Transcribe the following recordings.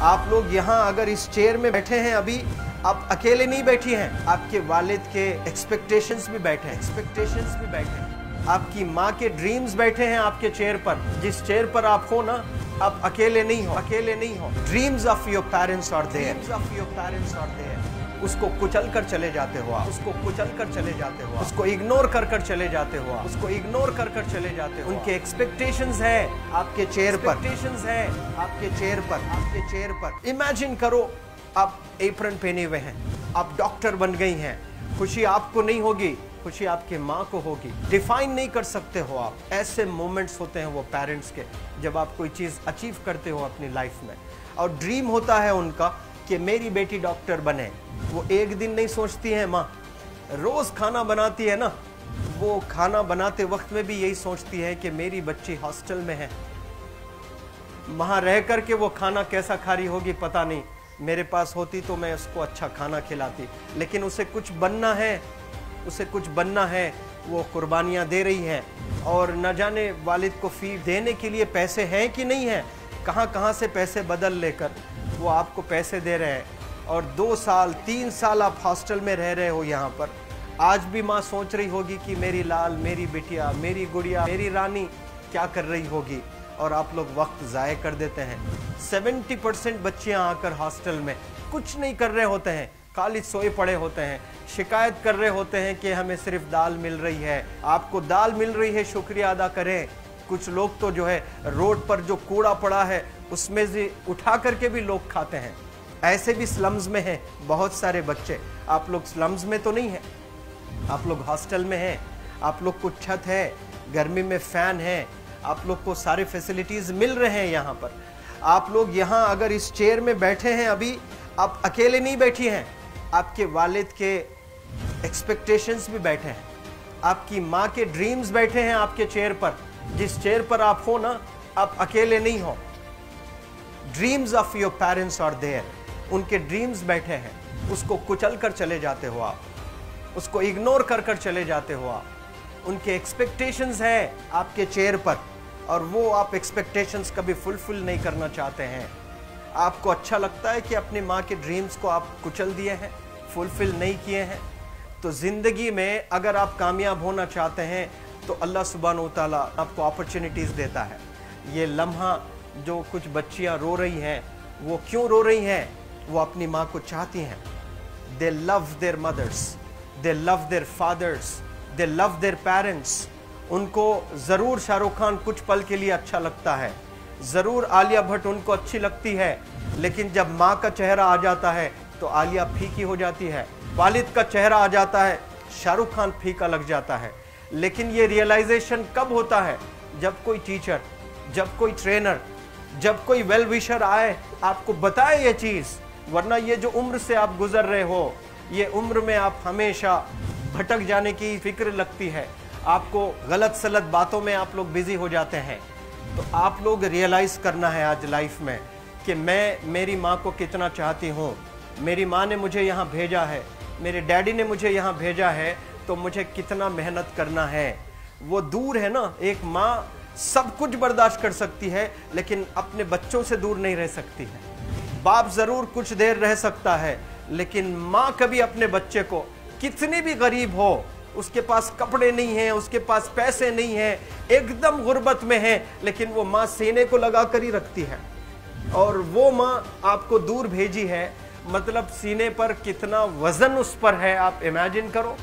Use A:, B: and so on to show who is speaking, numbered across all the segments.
A: आप लोग यहाँ अगर इस चेयर में बैठे हैं अभी, आप अकेले नहीं बैठी हैं, आपके वालिद के एक्सपेक्टेशंस भी बैठे हैं, आपकी माँ के ड्रीम्स बैठे हैं आपके चेयर पर। जिस चेयर पर आप हो ना, आप अकेले नहीं हो। Dreams of your parents are there, उसको कुचल कर चले जाते हो आप, उसको इग्नोर कर चले जाते हो आप, उनके एक्सपेक्टेशंस है आपके चेयर पर, इमेजिन करो आप एप्रन पहने हुए हैं, आप डॉक्टर बन गई हैं, खुशी आपको नहीं होगी, खुशी आपके माँ को होगी। डिफाइन नहीं कर सकते हो आप। ऐसे मोमेंट्स होते हैं वो पेरेंट्स के, जब आप कोई चीज़ अचीव करते हो अपनी लाइफ में, और ड्रीम होता है उनका कि मेरी बेटी डॉक्टर बने। वो एक दिन नहीं सोचती है माँ, रोज़ खाना बनाती है ना, वो खाना बनाते वक्त में भी यही सोचती है कि मेरी बच्ची हॉस्टल में है, वहाँ रह कर के वो खाना कैसा खा रही होगी पता नहीं, मेरे पास होती तो मैं उसको अच्छा खाना खिलाती। लेकिन उसे कुछ बनना है, वो कुर्बानियाँ दे रही है, और न जाने वालिद को फी देने के लिए पैसे हैं कि नहीं है, कहाँ से पैसे बदल लेकर वो आपको पैसे दे रहे हैं। और 2 साल 3 साल आप हॉस्टल में रह रहे हो यहाँ पर। आज भी माँ सोच रही होगी कि मेरी लाल, मेरी बिटिया, मेरी गुड़िया, मेरी रानी क्या कर रही होगी, और आप लोग वक्त ज़ाय कर देते हैं। 70% बच्चियाँ आकर हॉस्टल में कुछ नहीं कर रहे होते हैं, खाली सोए पड़े होते हैं, शिकायत कर रहे होते हैं कि हमें सिर्फ दाल मिल रही है। आपको दाल मिल रही है, शुक्रिया अदा करें। कुछ लोग तो जो है रोड पर जो कूड़ा पड़ा है उसमें से उठा करके भी लोग खाते हैं। ऐसे भी स्लम्स में हैं बहुत सारे बच्चे। आप लोग स्लम्स में तो नहीं हैं, आप लोग हॉस्टल में हैं, आप लोग को छत है, गर्मी में फ़ैन है, आप लोग को सारे फैसिलिटीज़ मिल रहे हैं यहाँ पर। आप लोग यहाँ अगर इस चेयर में बैठे हैं अभी, आप अकेले नहीं बैठी हैं, आपके वालिद के एक्सपेक्टेशंस भी बैठे हैं, आपकी माँ के ड्रीम्स बैठे हैं आपके चेयर पर। जिस चेयर पर आप हो ना, आप अकेले नहीं हो। Dreams of your parents are there, उनके ड्रीम्स बैठे हैं, उसको कुचल कर चले जाते हो आप, उसको इग्नोर कर चले जाते हो आप। उनके एक्सपेक्टेशंस है आपके चेयर पर, और वो आप एक्सपेक्टेशंस कभी फुलफिल नहीं करना चाहते हैं। आपको अच्छा लगता है कि अपनी माँ के ड्रीम्स को आप कुचल दिए हैं, फुलफिल नहीं किए हैं। तो ज़िंदगी में अगर आप कामयाब होना चाहते हैं तो अल्लाह सुब्हानहू तआला आपको अपॉर्चुनिटीज़ देता है। ये लम्हा जो कुछ बच्चियाँ रो रही हैं, वो क्यों रो रही हैं? वो अपनी माँ को चाहती हैं। They love their mothers, they love their fathers, they love their parents. उनको ज़रूर शाहरुख खान कुछ पल के लिए अच्छा लगता है, ज़रूर आलिया भट्ट उनको अच्छी लगती है, लेकिन जब माँ का चेहरा आ जाता है तो आलिया फीकी हो जाती है। वालिद का चेहरा आ जाता है, शाहरुख खान फीका लग जाता है। लेकिन ये रियलाइजेशन कब होता है? जब कोई टीचर, जब कोई ट्रेनर, जब कोई वेल विशर आए, आपको बताए ये चीज़। वरना ये जो उम्र से आप गुजर रहे हो, ये उम्र में आप हमेशा भटक जाने की फिक्र लगती है, आपको गलत सलत बातों में आप लोग बिजी हो जाते हैं। तो आप लोग रियलाइज़ करना है आज लाइफ में कि मैं मेरी माँ को कितना चाहती हूँ। मेरी माँ ने मुझे यहाँ भेजा है, मेरे डैडी ने मुझे यहाँ भेजा है, तो मुझे कितना मेहनत करना है। वो दूर है ना, एक माँ सब कुछ बर्दाश्त कर सकती है, लेकिन अपने बच्चों से दूर नहीं रह सकती है। बाप ज़रूर कुछ देर रह सकता है, लेकिन माँ कभी अपने बच्चे को, कितनी भी गरीब हो, उसके पास कपड़े नहीं हैं, उसके पास पैसे नहीं हैं, एकदम गुर्बत में है, लेकिन वो माँ सीने को लगा कर ही रखती है। और वो माँ आपको दूर भेजी है, मतलब सीने पर कितना वजन उस पर है। आप इमेजिन करो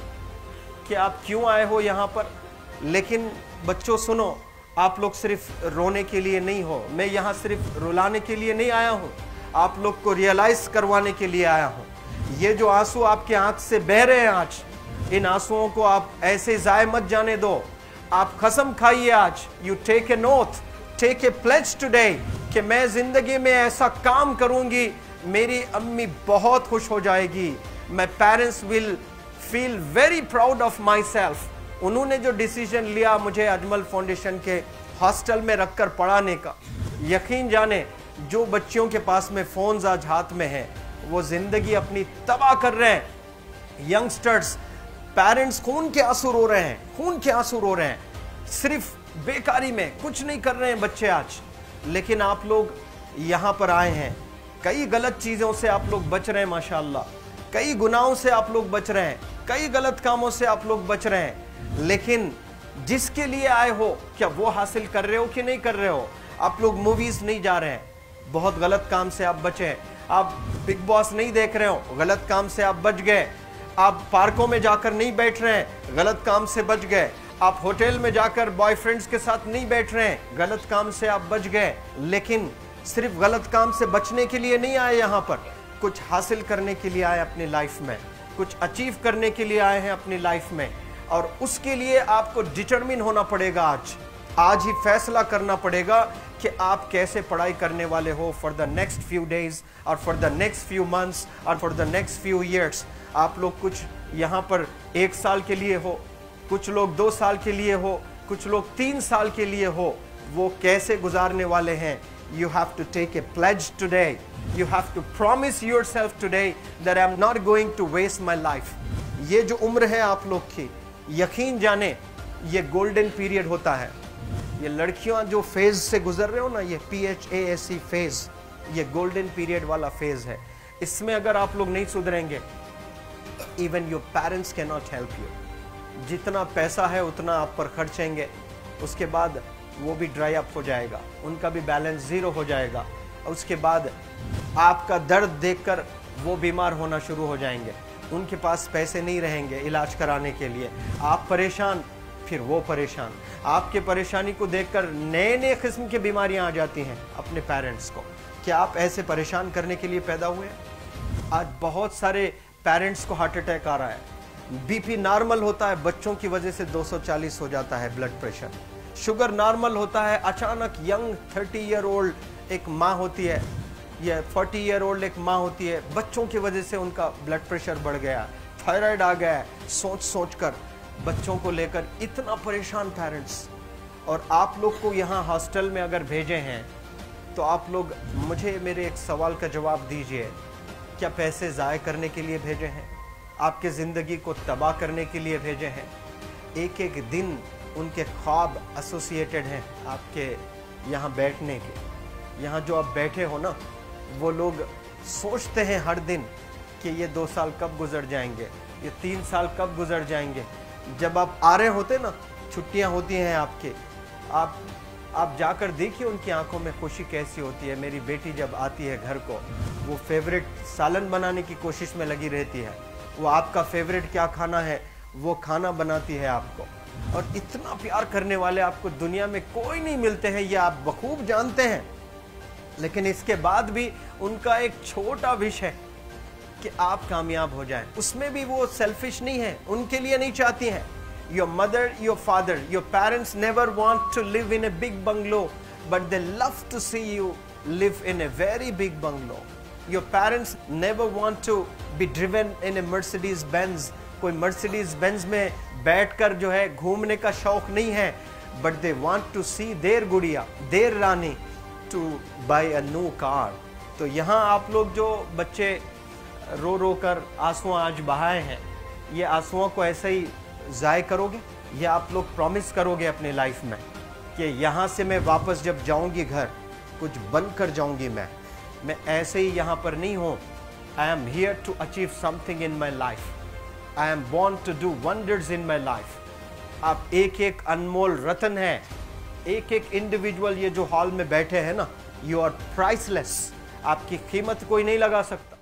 A: कि आप क्यों आए हो यहाँ पर। लेकिन बच्चों सुनो, आप लोग सिर्फ रोने के लिए नहीं हो, मैं यहाँ सिर्फ रुलाने के लिए नहीं आया हूँ, आप लोग को रियलाइज करवाने के लिए आया हूँ। ये जो आंसू आपके आंख से बह रहे हैं आज, इन आंसुओं को आप ऐसे ज़ाय मत जाने दो। आप कसम खाइए आज, you take a note, take a pledge today, कि मैं ज़िंदगी में ऐसा काम करूँगी, मेरी अम्मी बहुत खुश हो जाएगी। My parents will feel very proud of myself. उन्होंने जो डिसीजन लिया मुझे अजमल फाउंडेशन के हॉस्टल में रखकर पढ़ाने का, यकीन जाने जो बच्चियों के पास में फ़ोन्स आज हाथ में हैं, वो ज़िंदगी अपनी तबाह कर रहे हैं। यंगस्टर्स, पेरेंट्स खून के आंसू रो रहे हैं, खून के आंसू रो रहे हैं, सिर्फ बेकारी में कुछ नहीं कर रहे हैं बच्चे आज। लेकिन आप लोग यहाँ पर आए हैं, कई गलत चीज़ों से आप लोग बच रहे हैं माशाअल्लाह, कई गुनाहों से आप लोग बच रहे हैं, कई गलत कामों से आप लोग बच रहे हैं, लेकिन जिसके लिए आए हो क्या वो हासिल कर रहे हो कि नहीं कर रहे हो? आप लोग मूवीज़ नहीं जा रहे हैं, बहुत गलत काम से आप बचे हैं। आप बिग बॉस नहीं देख रहे हो, गलत काम से आप बच गए। आप पार्कों में जाकर नहीं बैठ रहे हैं, गलत काम से बच गए। आप होटल में जाकर बॉयफ्रेंड्स के साथ नहीं बैठ रहे हैं, गलत काम से आप बच गए। लेकिन सिर्फ गलत काम से बचने के लिए नहीं आए, यहाँ पर कुछ हासिल करने के लिए आए अपनी लाइफ में, कुछ अचीव करने के लिए आए हैं अपनी लाइफ में। और उसके लिए आपको डिटरमिन होना पड़ेगा। आज ही फैसला करना पड़ेगा कि आप कैसे पढ़ाई करने वाले हो for the next few days और for the next few months और for the next few years. आप लोग कुछ यहाँ पर 1 साल के लिए हो, कुछ लोग 2 साल के लिए हो, कुछ लोग 3 साल के लिए हो। वो कैसे गुजारने वाले हैं? You have to take a pledge today. You have to promise yourself today that I'm not going to waste my life. ये जो उम्र है आप लोग की, यकीन जाने ये गोल्डन पीरियड होता है। ये लड़कियां जो फेज से गुजर रहे हो ना, ये PHASE फेज, ये गोल्डन पीरियड वाला फेज है। इसमें अगर आप लोग नहीं सुधरेंगे, even your parents cannot help you. जितना पैसा है उतना आप पर खर्चेंगे, उसके बाद वो भी ड्राई अप हो जाएगा, उनका भी बैलेंस जीरो हो जाएगा। उसके बाद आपका दर्द देखकर वो बीमार होना शुरू हो जाएंगे, उनके पास पैसे नहीं रहेंगे इलाज कराने के लिए। आप परेशान, फिर वो परेशान। आपके परेशानी को देखकर नए नए किस्म की बीमारियां आ जाती हैं अपने पेरेंट्स को। क्या आप ऐसे परेशान करने के लिए पैदा हुए? आज बहुत सारे पेरेंट्स को हार्ट अटैक आ रहा है, BP नॉर्मल होता है, बच्चों की वजह से 240 हो जाता है ब्लड प्रेशर। शुगर नॉर्मल होता है, अचानक यंग 30 ईयर ओल्ड एक माँ होती है या 40 ईयर ओल्ड एक माँ होती है, बच्चों की वजह से उनका ब्लड प्रेशर बढ़ गया, थायराइड आ गया। सोच सोच कर बच्चों को लेकर इतना परेशान पेरेंट्स। और आप लोग को यहाँ हॉस्टल में अगर भेजे हैं तो आप लोग मुझे मेरे एक सवाल का जवाब दीजिए, क्या पैसे ज़ाय करने के लिए भेजे हैं? आपके ज़िंदगी को तबाह करने के लिए भेजे हैं? एक एक दिन उनके ख्वाब एसोसिएटेड हैं आपके यहाँ बैठने के। यहाँ जो आप बैठे हो ना, वो लोग सोचते हैं हर दिन कि ये 2 साल कब गुजर जाएंगे, ये 3 साल कब गुजर जाएंगे। जब आप आ रहे होते ना, छुट्टियाँ होती हैं आपके, आप जाकर देखिए उनकी आंखों में खुशी कैसी होती है। मेरी बेटी जब आती है घर को, वो फेवरेट सालन बनाने की कोशिश में लगी रहती है। वो आपका फेवरेट क्या खाना है वो खाना बनाती है आपको। और इतना प्यार करने वाले आपको दुनिया में कोई नहीं मिलते हैं, ये आप बखूब जानते हैं। लेकिन इसके बाद भी उनका एक छोटा विश है कि आप कामयाब हो जाएं। उसमें भी वो सेल्फिश नहीं है, उनके लिए नहीं चाहती हैं। Your mother, your father, your parents never want to live in a big bungalow, but they love to see you live in a very big bungalow. Your parents never want to be driven in a Mercedes Benz. कोई Mercedes Benz में बैठकर जो है घूमने का शौक नहीं है, but they want to see their गुड़िया, their Rani to buy a new car. तो यहाँ आप लोग जो बच्चे रो रो कर आंसू आज बहाए हैं, ये आंसुओं को ऐसे ही ज़ाय करोगे? ये आप लोग प्रॉमिस करोगे अपनी लाइफ में कि यहाँ से मैं वापस जब जाऊँगी घर, कुछ बन कर जाऊँगी। मैं ऐसे ही यहाँ पर नहीं हूँ। I am here to achieve something in my life. I am born to do wonders in my life. आप एक एक अनमोल रत्न हैं, एक एक इंडिविजुअल ये जो हॉल में बैठे हैं ना, यू आर प्राइसलेस। आपकी कीमत कोई नहीं लगा सकता।